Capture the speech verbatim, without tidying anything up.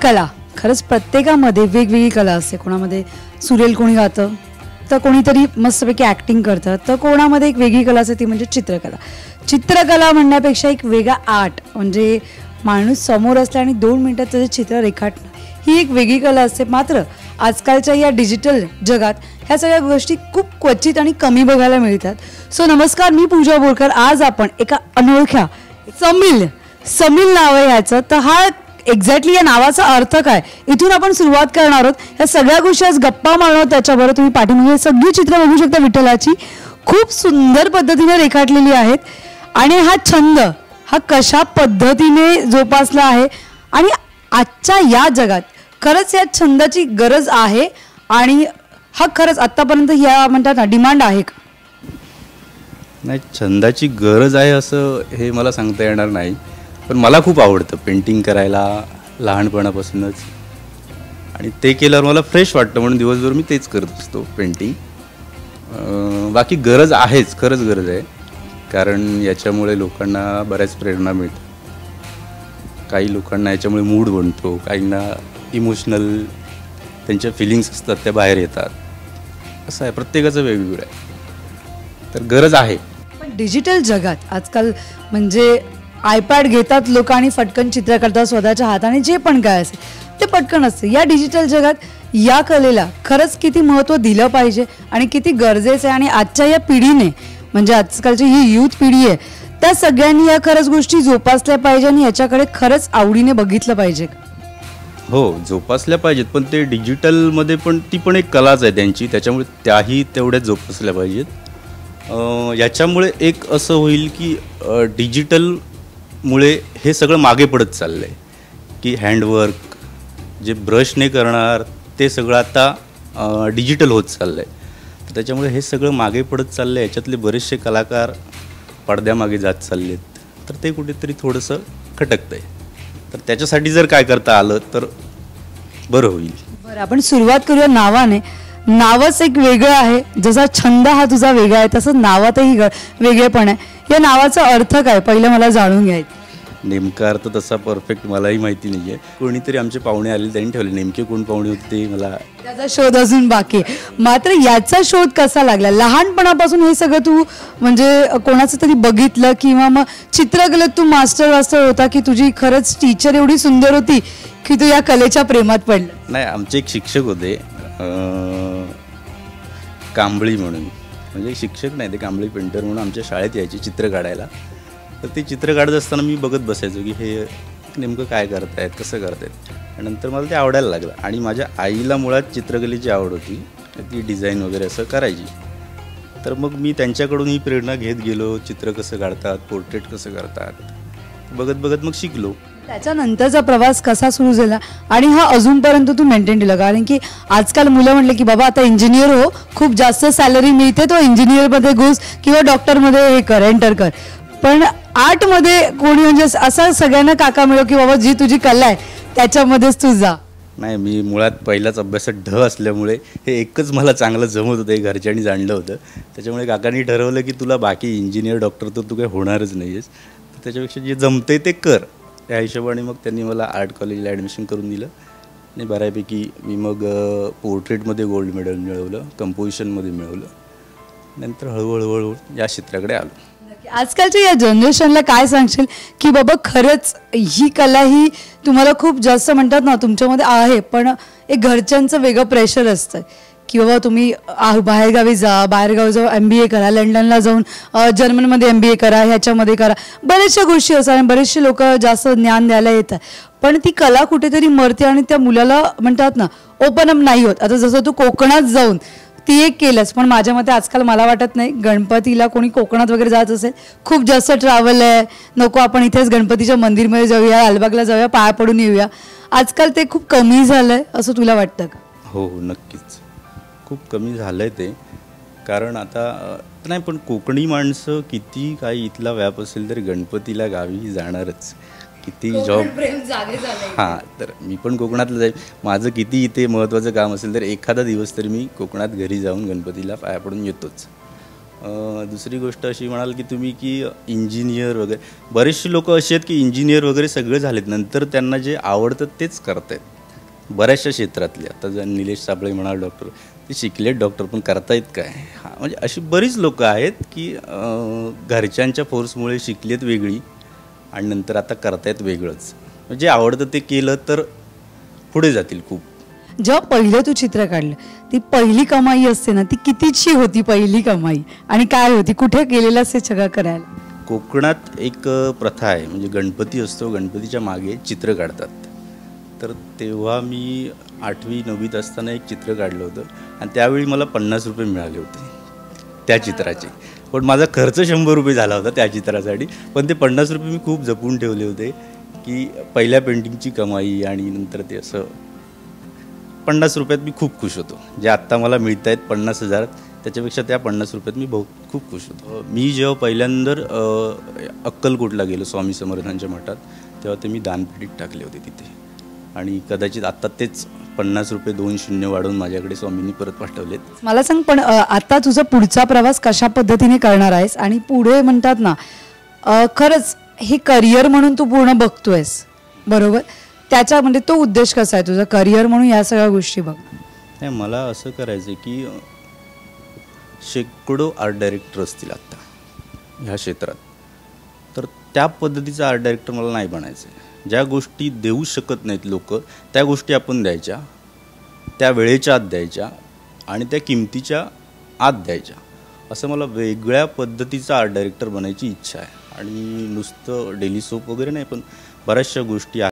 कला, खरंच प्रत्येकामध्ये वेगवेगळी कला असते. कोणामध्ये सुरेल कोणी गातं, तर कोणीतरी मस्तपैकी ॲक्टिंग करतं, तर कोणामध्ये एक वेगळी कला असते ती म्हणजे चित्रकला. चित्रकला म्हणण्यापेक्षा एक वेगळा आर्ट, म्हणजे माणूस समोर असला आणि दोन मिनटात त्याचं चित्र रेखाटणं ही एक वेगळी कला असते. मात्र आजकालच्या या डिजिटल जगात ह्या सगळ्या गोष्टी खूप क्वचित आणि कमी बघायला मिळतात. सो नमस्कार, मी पूजा बोरकर. आज आपण एका अनोळख्या समील समील नाव आहे ह्याचं. तर हा एक्झॅक्टली या नावाचा अर्थ काय, इथून आपण सुरुवात करणार आहोत. या सगळ्या गोष्टी आज गप्पा मारणार. त्याच्याबरोबर तुम्ही पाठीमागे सगळी चित्र बघू शकता. विठ्ठलाची खूप सुंदर पद्धतीने रेखाटलेली आहेत. आणि हा छंद हा कशा पद्धतीने जोपासला आहे आणि आजच्या या जगात खरंच या छंदाची गरज आहे आणि हा खरंच आतापर्यंत या म्हणतात ना डिमांड आहे का? नाही, छंदाची गरज आहे असं हे मला सांगता येणार नाही, पण मला खूप आवडतं पेंटिंग करायला लहानपणापासूनच. आणि ते केल्यावर मला फ्रेश वाटतं म्हणून दिवसभर मी तेच करत असतो, पेंटिंग. बाकी गरज आहेच, खरंच गरज आहे, कारण याच्यामुळे लोकांना बऱ्याच प्रेरणा मिळतात. काही लोकांना याच्यामुळे मूड बनतो, काहींना इमोशनल त्यांच्या फिलिंग्स असतात त्या बाहेर येतात. असं आहे, प्रत्येकाचं वेगवेगळं आहे, तर गरज आहे. पण डिजिटल जगात आजकाल म्हणजे आयपॅड घेतात लोक आणि फटकन चित्र करतात स्वतःच्या हाताने, जे पण काय असेल ते पटकन असते. या डिजिटल जगात या कलेला खरंच किती महत्त्व दिलं पाहिजे आणि किती गरजेचं आहे. आणि आजच्या या पिढीने म्हणजे आजकालची ही यूथ पिढी आहे, त्या सगळ्यांनी या खरंच गोष्टी जोपासल्या पाहिजे आणि याच्याकडे खरंच आवडीने बघितलं पाहिजे. हो, जोपासल्या पाहिजेत, पण ते डिजिटलमध्ये पण ती पण एक कलाच आहे त्यांची, त्याच्यामुळे त्याही तेवढ्याच जोपासल्या पाहिजेत. याच्यामुळे एक असं होईल की डिजिटलमुळे हे सगळं मागे पडत चाललं आहे, की हँडवर्क जे ब्रशने करणार ते सगळं आता डिजिटल होत चाललं आहे. तर त्याच्यामुळे हे सगळं मागे पडत चाललं आहे. याच्यातले बरेचसे कलाकार पडद्यामागे जात चाललेत, तर ते कुठेतरी थोडंसं खटकतं आहे. तर त्याच्यासाठी जर काय करता आलं तर बरं होईल. बरं, आपण सुरुवात करूया नावाने. नावच एक वेगळं आहे, जसा छंद हा तुझा वेगळा आहे तसं नावातही वेगळेपण आहे. या नावाचा अर्थ काय पहिलं मला जाणून घ्यायचं. नेमका अर्थ तसा परफेक्ट मलाही माहिती नाही आहे. कोणीतरी आमचे पाहुणे आले त्यांनी ठेवले, नेमके कोण पाहुणे होते ते मला त्याचा शोध अजून बाकी. मात्र याचा शोध कसा लागला? लहानपणापासून हे सगळं तू म्हणजे कोणाचं तरी बघितलं किंवा मग चित्रकलेत तू मास्टर वास्टर होता की तुझी खरंच टीचर एवढी सुंदर होती की तू या कलेच्या प्रेमात पडला? नाही, आमचे एक शिक्षक होते कांबळी म्हणून, म्हणजे शिक्षक नाही ते कांबळी पेंटर म्हणून आमच्या शाळेत यायचे चित्र काढायला. तर ते चित्र काढत असताना मी बघत बसायचो की हे नेमकं काय करतायत, कसं करतायत. आणि नंतर मला ते आवडायला लागलं. आणि माझ्या आईला मुळात चित्रकलेची आवड होती, ती डिझाईन वगैरे असं करायची. तर मग मी त्यांच्याकडून ही प्रेरणा घेत गेलो, चित्र कसं काढतात, पोर्ट्रेट कसं करतात, बघत बघत मग शिकलो. त्याच्यानंतरचा प्रवास कसा सुरू झाला आणि हा अजूनपर्यंत तू मेंटेन केला? कारण की आजकाल मुलं म्हटले की बाबा आता इंजिनियर हो, खूप जास्त सॅलरी मिळते, तो इंजिनियरमध्ये घुस किंवा डॉक्टरमध्ये हे कर, एंटर कर. पण आर्टमध्ये कोणी म्हणजे असं सगळ्यांना काका मिळो की बाबा जी तुझी कला आहे त्याच्यामध्येच तू जा? नाही, मी मुळात पहिलाच अभ्यासात ढ असल्यामुळे हे एकच मला चांगलं जमत होतं, हे घरच्यांनी जाणलं होतं. त्याच्यामुळे काकांनी ठरवलं की तुला बाकी इंजिनियर डॉक्टर तर तू काही होणारच नाही आहेस, तर त्याच्यापेक्षा जे जमते ते कर. त्या हिशोबाने मग त्यांनी मला आर्ट कॉलेजला ॲडमिशन करून दिलं आणि बऱ्यापैकी मी मग पोर्ट्रेटमध्ये गोल्ड मेडल मिळवलं, कंपोजिशनमध्ये मिळवलं. नंतर हळूहळू हळूहळू या क्षेत्राकडे आलो. आजकालच्या या जनरेशनला काय सांगशील की बाबा खरंच ही कला ही तुम्हाला खूप जास्त म्हणतात ना तुमच्यामध्ये आहे, पण एक घरच्यांचं वेगळं प्रेशर असतं की बाबा तुम्ही बाहेरगावी जा, बाहेरगावी जाऊन एम बी ए करा, लंडनला जाऊन जर्मनमध्ये एम बी ए करा, ह्याच्यामध्ये करा, बऱ्याचशा गोष्टी असतात आणि बरेचसे लोक जास्त ज्ञान द्यायला येतात. पण ती कला कुठेतरी मरते आणि त्या मुलाला म्हणतात ना ओपन अप नाही होत. आता जसं तू कोकणात जाऊन ती एक केलंच, पण माझ्या मते आजकाल मला वाटत नाही गणपतीला कोणी कोकणात वगैरे जात असेल. खूप जास्त ट्रॅव्हल आहे, नको आपण इथेच गणपतीच्या मंदिरमध्ये जाऊया, लालबागला जाऊया, पाया पडून येऊया. आजकाल ते खूप कमी झालं आहे असं तुला वाटतं का? हो, नक्कीच खूप कमी झालं आहे ते. कारण आता नाही, पण कोकणी माणसं किती काही इथला व्याप असेल तरी गणपतीला गावी जाणारच. किती जॉब, हां, तर मी पण कोकणातलं जाईल. माझं किती इथे महत्त्वाचं काम असेल तर एखादा दिवस तरी मी कोकणात घरी जाऊन गणपतीला पाया पडून येतोच. दुसरी गोष्ट अशी म्हणाल की तुम्ही की इंजिनियर वगैरे, बरेचसे लोक असे आहेत की इंजिनियर वगैरे सगळे झालेत, नंतर त्यांना जे आवडतं तेच करत आहेत. बऱ्याचशा क्षेत्रातले, आता जर निलेश साबळे म्हणाल डॉक्टर, ते शिकलेत डॉक्टर पण करतायत काय, हा म्हणजे अशी बरीच लोकं आहेत की अं, घरच्यांच्या फोर्समुळे शिकलेत वेगळी आणि नंतर आता करतायत वेगळंच. म्हणजे आवडतं ते केलं तर पुढे जातील खूप. जेव्हा पहिलं तू चित्र काढलं, ती पहिली कमाई असते ना, ती कितीची होती पहिली कमाई आणि काय होती, कुठे गेलेलास हे सगळं करायला? कोकणात एक प्रथा आहे, म्हणजे गणपती असतो, गणपतीच्या मागे चित्र काढतात. तर तेव्हा मी आठवी नववीत असताना एक चित्र काढलं होतं आणि त्यावेळी मला पन्नास रुपये मिळाले होते त्या चित्राचे. पण माझा खर्च शंभर रुपये झाला होता त्या चित्रासाठी, पण ते पन्नास रुपये मी खूप जपून ठेवले होते की पहिल्या पेंटिंगची कमाई. आणि नंतर ते असं पन्नास रुपयात मी खूप खुश होतो. जे आत्ता मला मिळत आहेत पन्नास हजार, त्याच्यापेक्षा त्या पन्नास रुपयात मी बहुत खूप खुश होतो. मी जेव्हा पहिल्यांदा अक्कलकोटला गेलो स्वामी समर्थांच्या मठात, तेव्हा ते मी दानपेटीत टाकले होते तिथे. आणि कदाचित आत्ता तेच पन्नास रुपये दोन शून्य वाढवून माझ्याकडे स्वामींनी परत पाठवलेत. मला सांग, पण अ, आता तुझा पुढचा प्रवास कशा पद्धतीने करणार आहेस? आणि पुढे म्हणतात ना, अ, खरंच हे करिअर म्हणून तू पूर्ण बघतोयस, बरोबर? त्याच्या म्हणजे तो उद्देश कसा आहे तुझा, करिअर म्हणून या सगळ्या गोष्टी बघ? नाही, मला असं करायचं आहे की शेकडो आर्ट डायरेक्टर असतील आत्ता ह्या क्षेत्रात, तर त्या पद्धतीचा आर्ट डायरेक्टर मला नाही बनायचं आहे. ज्या गोष्टी देऊ शकत नाहीत लोक, त्या गोष्टी आपण द्यायच्या, त्या वेळेच्या आत द्यायच्या आणि त्या किमतीच्या आत द्यायच्या. असं मला वेगळ्या पद्धतीचा आर्ट डायरेक्टर बनायची इच्छा आहे. आणि नुसतं डेली सोप वगैरे नाही, पण बऱ्याचशा गोष्टी